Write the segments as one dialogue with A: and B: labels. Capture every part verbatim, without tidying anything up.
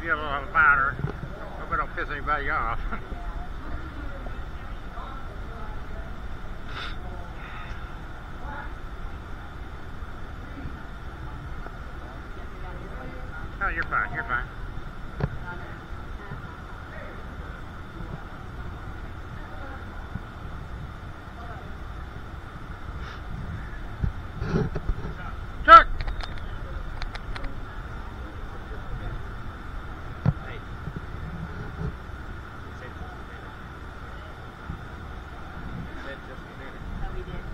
A: get a little louder. Hope I don't piss anybody off. Oh, you're fine, you're fine. Chuck!
B: Hey. Said just a minute.
C: Oh, we did.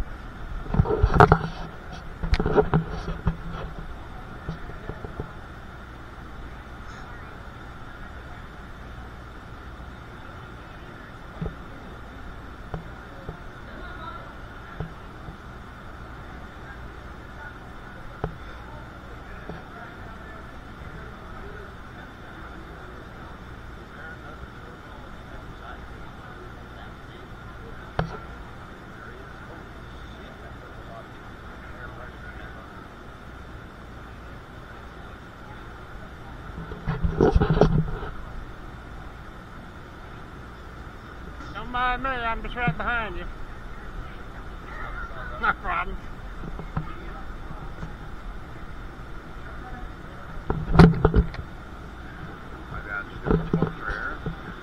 A: Don't mind me, I'm just right behind you. No problem.
D: I got stupid folks here.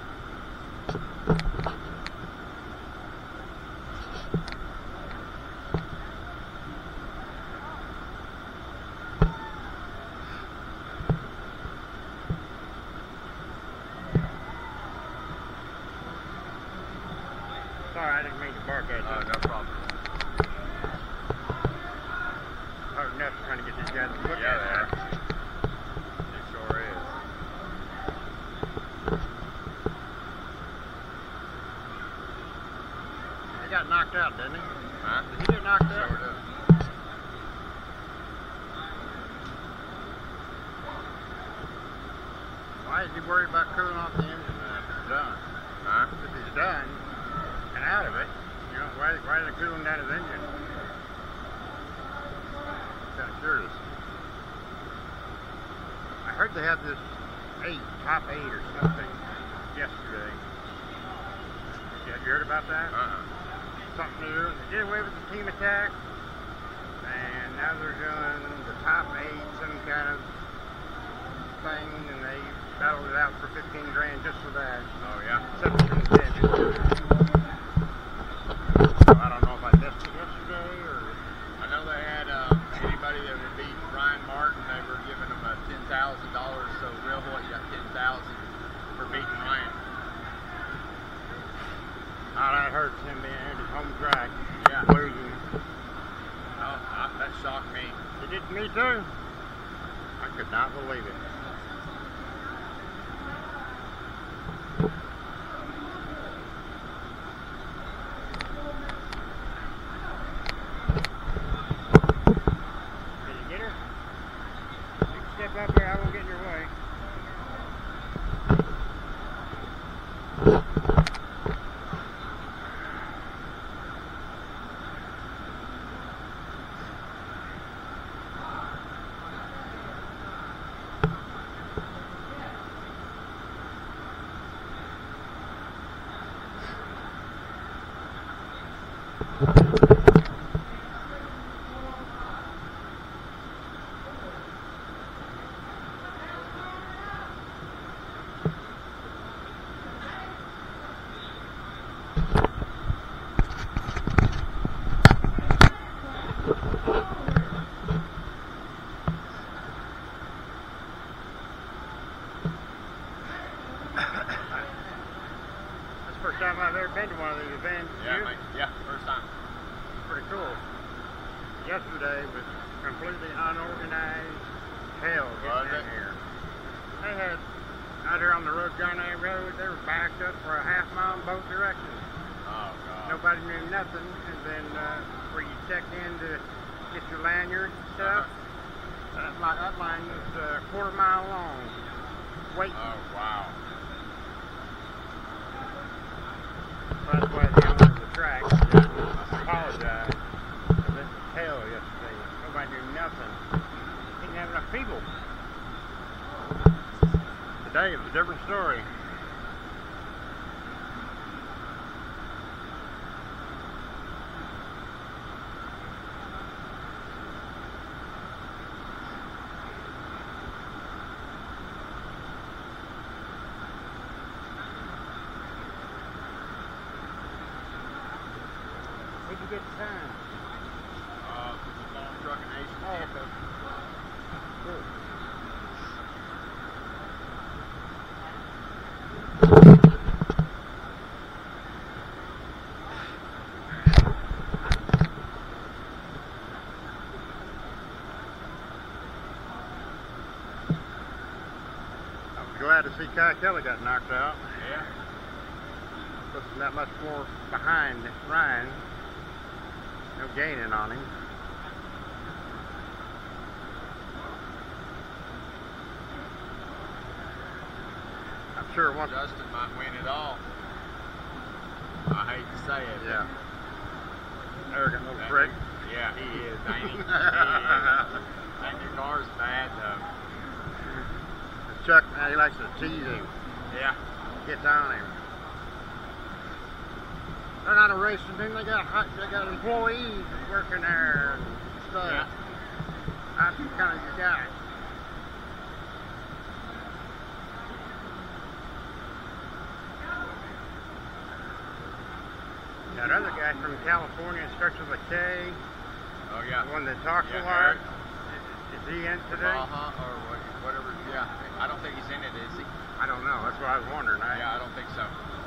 A: Sorry, I didn't mean to bark at you.
D: Oh, no problem.
A: Hard enough trying to get these guys to look
D: Yeah,
A: at
D: they
A: it.
D: are. It sure is.
A: He got knocked out, didn't he?
D: Huh?
A: Did he get knocked out?
D: Sure did.
A: Why is he worried about cooling off the engine when it's done?
D: Huh?
A: If he's done and out of it, you know, why, why is it cooling down his engine? Kind of curious. I heard they had this eight, top eight or something yesterday. Yeah, you heard about that?
D: Uh-uh.
A: Something new. They did away with the team attack, and now they're doing the top eight, some kind of thing, and they battled it out for fifteen grand just for that.
D: Oh, yeah?
A: Seventeen championship. I don't know if I missed it yesterday or.
D: I know they had uh, anybody that would beat Ryan Martin, they were giving him a ten thousand dollars, so Real Boy got ten thousand dollars for beating Ryan.
A: Oh, that hurts him being at his home track.
D: Yeah.
A: Losing.
D: Oh, I, that shocked me.
A: It did me too. I could not believe it. Did you get her? You can step up there, I won't get in your way. That's the first time I've ever been to one of these events.
D: Yeah,
A: You?
D: mate. Yeah, first time.
A: Pretty cool. Yesterday was completely unorganized hell
D: Was
A: getting in
D: it?
A: here. They had, out here on the road, Garnet Road, they were backed up for a half mile in both directions.
D: Oh, God.
A: Nobody knew nothing, and then uh, where you check in to get your lanyard and stuff,
D: Uh-huh.
A: that, line, that line was uh, a quarter mile long, waiting.
D: Oh, wow.
A: So that's why the owner of the track apologized. Because it was hell yesterday. Nobody knew nothing. Didn't have enough people. Today it was a different story. Where'd you get the sign?
D: Uh, from the Farm Trucking Nation.
A: Oh, okay. Cool. I was glad to see Kai Kelly got knocked out.
D: Yeah.
A: Wasn't that much more behind Ryan. No gaining on him. I'm sure once.
D: Justin might win it all. I hate to say it.
A: Yeah. Arrogant little
D: That
A: prick.
D: new- Yeah, he is, ain't he? He is. That new car's bad though.
A: Chuck, man, he likes to tease him.
D: Yeah.
A: Gets on him. They're not a racing team. They got hot, they got employees working there and stuff.
D: Yeah.
A: I'm kind of your guy. That other guy from California starts with a K.
D: Oh yeah.
A: The one that talks
D: Yeah,
A: a lot.
D: Eric.
A: Is he in today?
D: Uh-huh, or what- whatever. Yeah. I don't think he's in it, is he?
A: I don't know. That's what I was wondering. I,
D: Yeah, I don't think so.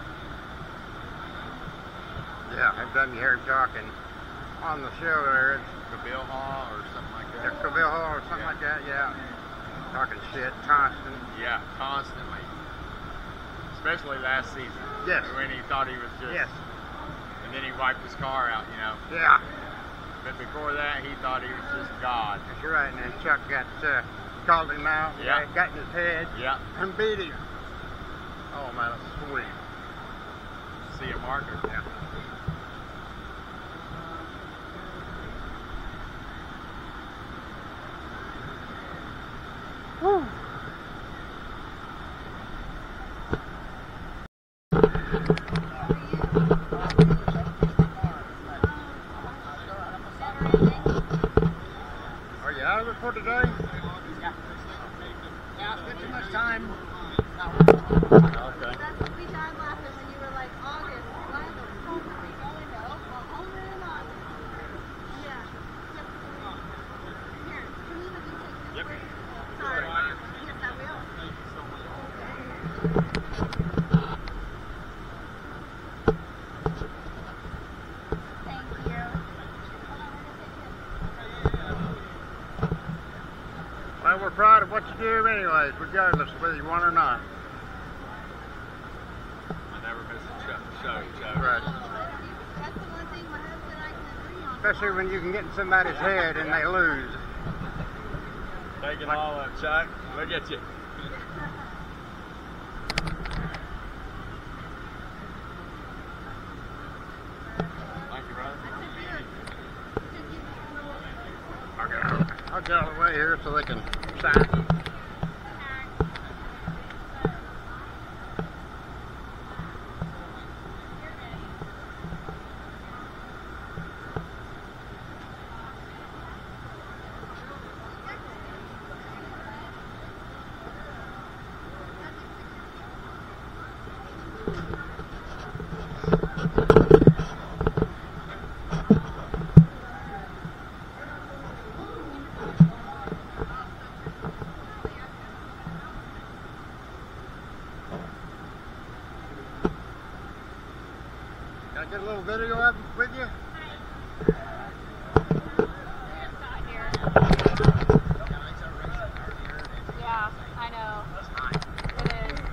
A: Yeah, every time you hear him talking on the show there, it's
D: Kabil Hall or something like that.
A: Seville or something
D: Yeah.
A: like that, yeah. Talking shit, constant.
D: Yeah, constantly. Especially last season.
A: Yes.
D: When he thought he was just.
A: Yes.
D: And then he wiped his car out, you know.
A: Yeah,
D: But before that, he thought he was just God.
A: that's right. And then Chuck got uh, called him out.
D: Yeah.
A: Got in his head
D: Yeah.
A: and beat him. Oh man, that's sweet.
D: See a marker.
A: Yeah. Whew. Are you out of it for today?
B: Yeah. Yeah, spent too much time.
A: Okay.
C: That's what we had last time when you were like August. Why the fuck are we going to Oklahoma in August? Yeah. Here, can you let me take this?
D: Yep.
C: please? Sorry. Yes, I will. Thank you. Hold on, we're gonna take this.
A: Well, we're proud of what you do anyways, regardless of whether you want or not.
D: I never miss a show, show, show.
A: Right.
C: That's the one thing my husband and I can agree on.
A: Especially when you can get in somebody's head and they lose.
D: Take it all up, Chuck. Look at you. Thank you, brother.
A: Okay. I'll get out of the way here so they can sign. Can I get a little video of with you?
C: Yeah, I know. It is.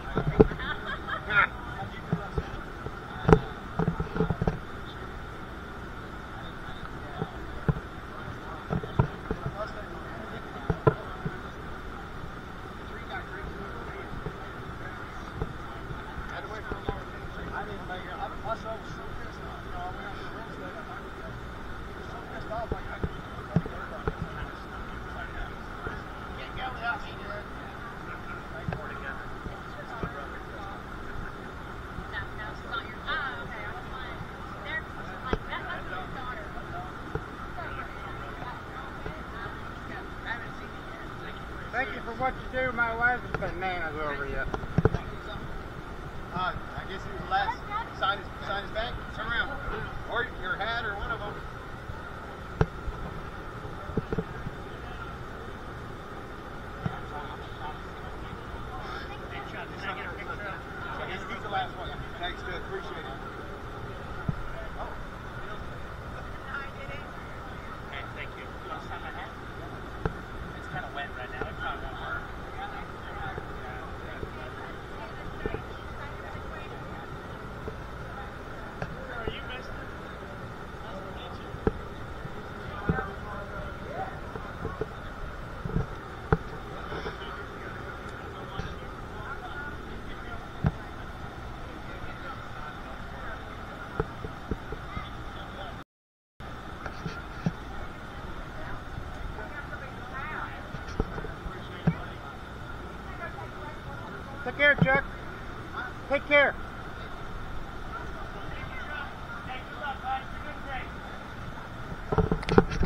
A: Thank you for what you do. My wife's bananas over you.
B: Uh, I guess he was the last. Sign his, sign his back. Turn around. Or your hat or one of them. He's, he's the last one. Thanks, good. Appreciate it.
E: Okay, thank you. You want to sign my hat? It's kind of wet right now. It probably won't work. Oh, you missed it. Nice to meet you.
A: Take care, Chuck. Take care.
E: Hey, good luck, bud. You're doing great.